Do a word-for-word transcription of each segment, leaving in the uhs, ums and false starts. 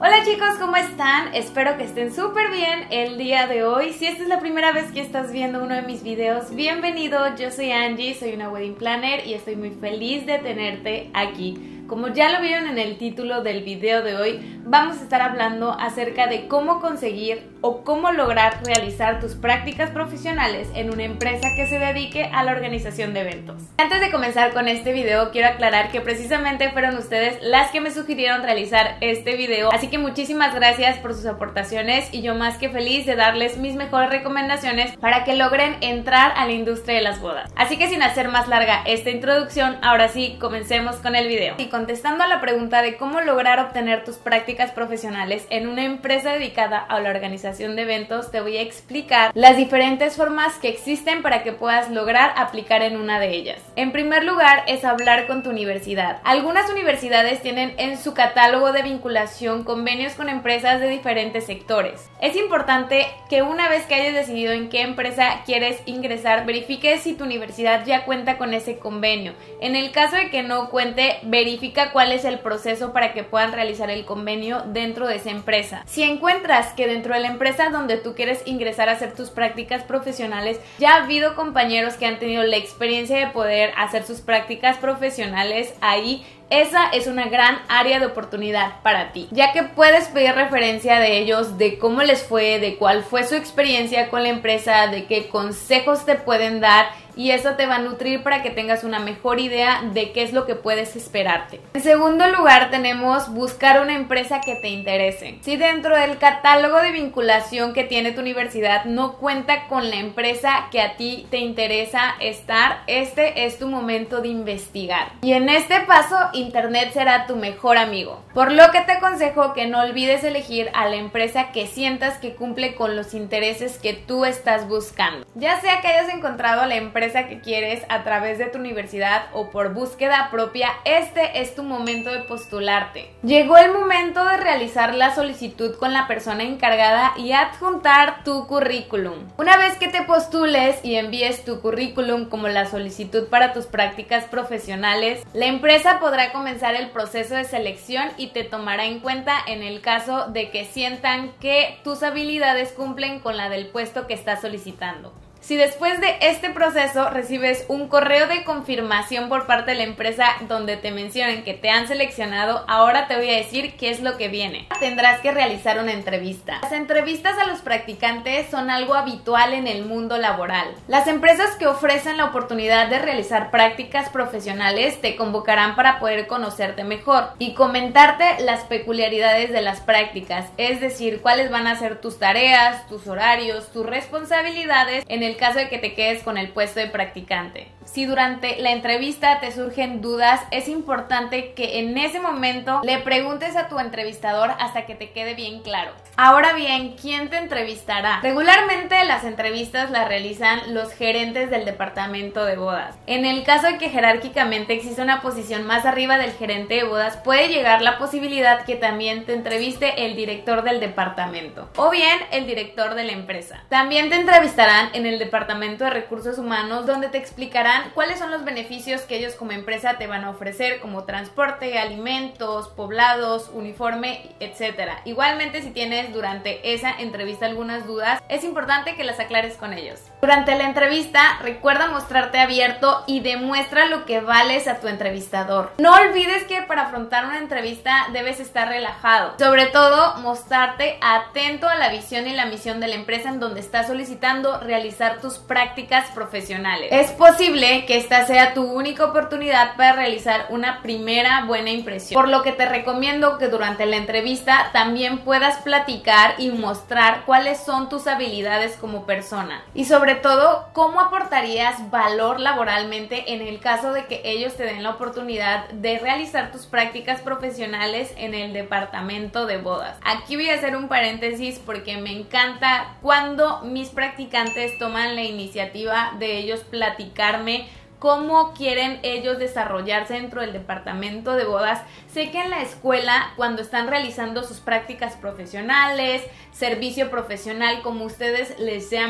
Hola chicos, ¿cómo están? Espero que estén súper bien el día de hoy. Si esta es la primera vez que estás viendo uno de mis videos, bienvenido. Yo soy Angie, soy una wedding planner y estoy muy feliz de tenerte aquí. Como ya lo vieron en el título del video de hoy, vamos a estar hablando acerca de cómo conseguir o cómo lograr realizar tus prácticas profesionales en una empresa que se dedique a la organización de eventos. Antes de comenzar con este video, quiero aclarar que precisamente fueron ustedes las que me sugirieron realizar este video, así que muchísimas gracias por sus aportaciones y yo más que feliz de darles mis mejores recomendaciones para que logren entrar a la industria de las bodas. Así que sin hacer más larga esta introducción, ahora sí, comencemos con el video. Y contestando a la pregunta de cómo lograr obtener tus prácticas profesionales en una empresa dedicada a la organización de eventos, te voy a explicar las diferentes formas que existen para que puedas lograr aplicar en una de ellas. En primer lugar es hablar con tu universidad. Algunas universidades tienen en su catálogo de vinculación convenios con empresas de diferentes sectores. Es importante que una vez que hayas decidido en qué empresa quieres ingresar, verifiques si tu universidad ya cuenta con ese convenio. En el caso de que no cuente, verifica cuál es el proceso para que puedan realizar el convenio dentro de esa empresa. Si encuentras que dentro de la empresa donde tú quieres ingresar a hacer tus prácticas profesionales ya ha habido compañeros que han tenido la experiencia de poder hacer sus prácticas profesionales ahí, esa es una gran área de oportunidad para ti, ya que puedes pedir referencia de ellos, de cómo les fue, de cuál fue su experiencia con la empresa, de qué consejos te pueden dar, y eso te va a nutrir para que tengas una mejor idea de qué es lo que puedes esperarte. En segundo lugar tenemos buscar una empresa que te interese. Si dentro del catálogo de vinculación que tiene tu universidad no cuenta con la empresa que a ti te interesa estar, este es tu momento de investigar. Y en este paso, Internet será tu mejor amigo. Por lo que te aconsejo que no olvides elegir a la empresa que sientas que cumple con los intereses que tú estás buscando. Ya sea que hayas encontrado la empresa que quieres a través de tu universidad o por búsqueda propia, este es tu momento de postularte. Llegó el momento de realizar la solicitud con la persona encargada y adjuntar tu currículum. Una vez que te postules y envíes tu currículum como la solicitud para tus prácticas profesionales, la empresa podrá comenzar el proceso de selección y te tomará en cuenta en el caso de que sientan que tus habilidades cumplen con la del puesto que estás solicitando. Si después de este proceso recibes un correo de confirmación por parte de la empresa donde te mencionen que te han seleccionado, ahora te voy a decir qué es lo que viene. Tendrás que realizar una entrevista. Las entrevistas a los practicantes son algo habitual en el mundo laboral. Las empresas que ofrecen la oportunidad de realizar prácticas profesionales te convocarán para poder conocerte mejor y comentarte las peculiaridades de las prácticas, es decir, cuáles van a ser tus tareas, tus horarios, tus responsabilidades en el caso de que te quedes con el puesto de practicante. Si durante la entrevista te surgen dudas, es importante que en ese momento le preguntes a tu entrevistador hasta que te quede bien claro. Ahora bien, ¿quién te entrevistará? Regularmente las entrevistas las realizan los gerentes del departamento de bodas. En el caso de que jerárquicamente exista una posición más arriba del gerente de bodas, puede llegar la posibilidad que también te entreviste el director del departamento o bien el director de la empresa. También te entrevistarán en el departamento de recursos humanos, donde te explicarán cuáles son los beneficios que ellos como empresa te van a ofrecer, como transporte, alimentos, poblados, uniforme, etcétera. Igualmente, si tienes durante esa entrevista algunas dudas, es importante que las aclares con ellos. Durante la entrevista, recuerda mostrarte abierto y demuestra lo que vales a tu entrevistador. No olvides que para afrontar una entrevista debes estar relajado. Sobre todo, mostrarte atento a la visión y la misión de la empresa en donde estás solicitando realizar tus prácticas profesionales. Es posible que esta sea tu única oportunidad para realizar una primera buena impresión, por lo que te recomiendo que durante la entrevista también puedas platicar y mostrar cuáles son tus habilidades como persona y sobre todo cómo aportarías valor laboralmente en el caso de que ellos te den la oportunidad de realizar tus prácticas profesionales en el departamento de bodas. Aquí voy a hacer un paréntesis porque me encanta cuando mis practicantes toman la iniciativa de ellos platicarme cómo quieren ellos desarrollarse dentro del departamento de bodas. Sé que en la escuela, cuando están realizando sus prácticas profesionales, servicio profesional, como ustedes les llamen,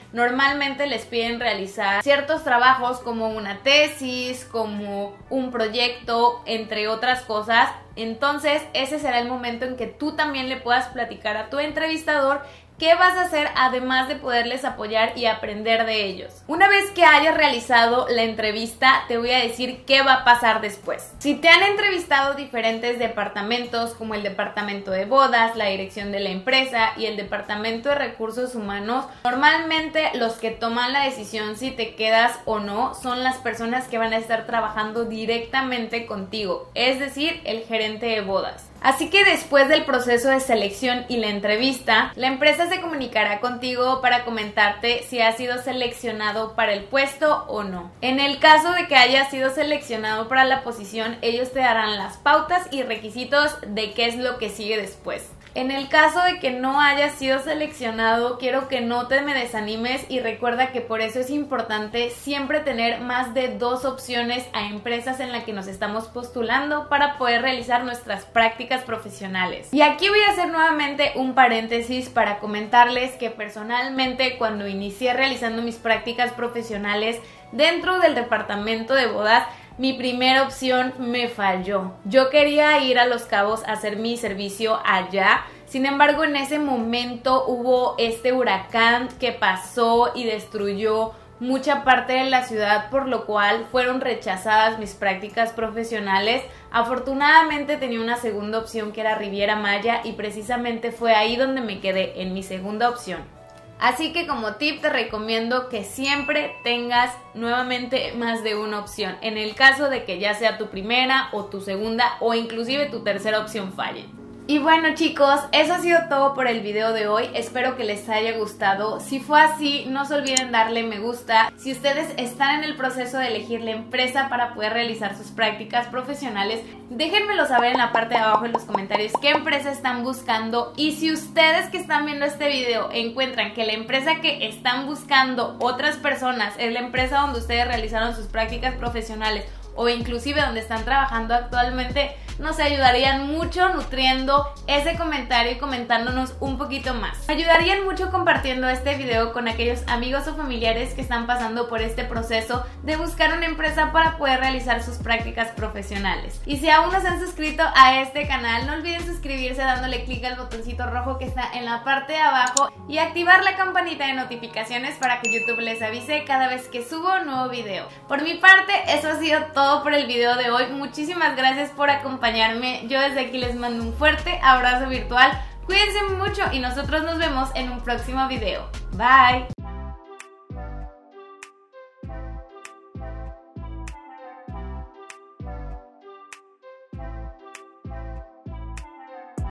normalmente les piden realizar ciertos trabajos como una tesis, como un proyecto, entre otras cosas. Entonces ese será el momento en que tú también le puedas platicar a tu entrevistador qué vas a hacer, además de poderles apoyar y aprender de ellos. Una vez que hayas realizado la entrevista, te voy a decir qué va a pasar después. Si te han entrevistado diferentes departamentos, como el departamento de bodas, la dirección de la empresa y el departamento de recursos humanos, normalmente los que toman la decisión si te quedas o no son las personas que van a estar trabajando directamente contigo, es decir, el gerente de bodas. Así que después del proceso de selección y la entrevista, la empresa se comunicará contigo para comentarte si has sido seleccionado para el puesto o no. En el caso de que hayas sido seleccionado para la posición, ellos te darán las pautas y requisitos de qué es lo que sigue después. En el caso de que no hayas sido seleccionado, quiero que no te me desanimes y recuerda que por eso es importante siempre tener más de dos opciones a empresas en las que nos estamos postulando para poder realizar nuestras prácticas profesionales. Y aquí voy a hacer nuevamente un paréntesis para comentarles que personalmente cuando inicié realizando mis prácticas profesionales dentro del departamento de bodas, mi primera opción me falló. Yo quería ir a Los Cabos a hacer mi servicio allá. Sin embargo, en ese momento hubo este huracán que pasó y destruyó mucha parte de la ciudad, por lo cual fueron rechazadas mis prácticas profesionales. Afortunadamente tenía una segunda opción que era Riviera Maya y precisamente fue ahí donde me quedé, en mi segunda opción. Así que como tip te recomiendo que siempre tengas nuevamente más de una opción, en el caso de que ya sea tu primera o tu segunda o inclusive tu tercera opción falle. Y bueno chicos, eso ha sido todo por el video de hoy, espero que les haya gustado. Si fue así, no se olviden darle me gusta. Si ustedes están en el proceso de elegir la empresa para poder realizar sus prácticas profesionales, déjenmelo saber en la parte de abajo en los comentarios qué empresa están buscando. Y si ustedes que están viendo este video encuentran que la empresa que están buscando otras personas es la empresa donde ustedes realizaron sus prácticas profesionales o inclusive donde están trabajando actualmente, nos ayudarían mucho nutriendo ese comentario y comentándonos un poquito más. Me ayudarían mucho compartiendo este video con aquellos amigos o familiares que están pasando por este proceso de buscar una empresa para poder realizar sus prácticas profesionales. Y si aún no se han suscrito a este canal, no olviden suscribirse dándole clic al botoncito rojo que está en la parte de abajo y activar la campanita de notificaciones para que YouTube les avise cada vez que subo un nuevo video. Por mi parte, eso ha sido todo por el video de hoy. Muchísimas gracias por acompañarme. Yo desde aquí les mando un fuerte abrazo virtual. Cuídense mucho y nosotros nos vemos en un próximo video. Bye.